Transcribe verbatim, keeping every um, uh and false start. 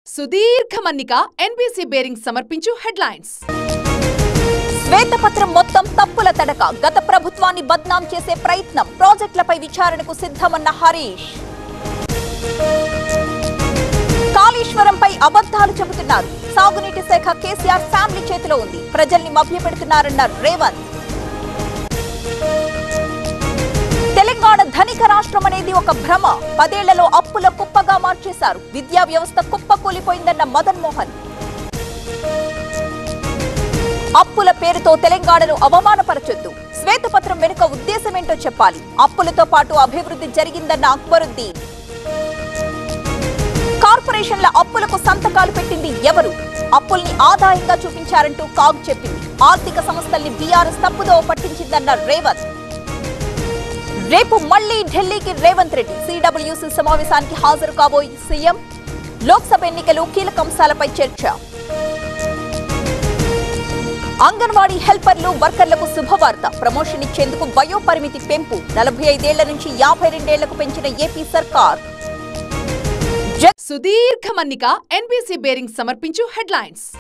సుదీర్ఘ మన్నిక NBC bearing సమర్పించు హెడ్లైన్స్. శ్వేతపత్రం మొత్తం తప్పుల తడక. గత ప్రభుత్వాన్ని బద్నాం చేసే ప్రయత్నం. ప్రాజెక్టులపై విచారణకు సిద్ధమన్న హరీష్. కాళేశ్వరంపై అబద్ధాలు చెబుతున్నారు. సాగునీటి శాఖ కేసీఆర్ ఫ్యామిలీ చేతిలో ఉంది. ప్రజల్ని మభ్యపెడుతున్నారన్న రేవంత్. తెలంగాణ ధనిక రాష్ట్రం అనేది ఒక భ్రమ. పదేళ్లలో అప్పుల కుప్పగా మార్చేశారు. విద్యా వ్యవస్థ కుప్పకూలిపోయిందన్న మదన్ మోహన్. అప్పుల పేరుతో తెలంగాణను అవమానపరచొద్దు. శ్వేతపత్రం వెనుక ఉద్దేశమేంటో చెప్పాలి. అప్పులతో పాటు అభివృద్ధి జరిగిందన్న అక్బరుద్దీన్. కార్పొరేషన్ల అప్పులకు సంతకాలు పెట్టింది ఎవరు? అప్పుల్ని ఆదాయంగా చూపించారంటూ కాగ్ చెప్పింది. ఆర్థిక సంస్థల్ని బీఆర్ఎస్ తప్పుదోవ పట్టించిందన్న రేవంత్. రేపు మళ్లీ ఢిల్లీకి రేవంత్ రెడ్డి. సిడబ్ల్యూసీ సమావేశానికి హాజరు కాబోయే సీఎం. లోక్సభ ఎన్నికలు కీలక అంశాలపై చర్చ. అంగన్వాడీ హెల్పర్లు వర్కర్లకు శుభవార్త. ప్రమోషన్ ఇచ్చేందుకు వయో పరిమితి పెంపు. నలభై ఐదేళ్ల నుంచి యాభై రెండేళ్లకు పెంచిన ఏపీ సర్కార్. సుదీర్ఘ మన్నిక ఎన్బీసీ బేరింగ్ సమర్పించు హెడ్లైన్స్.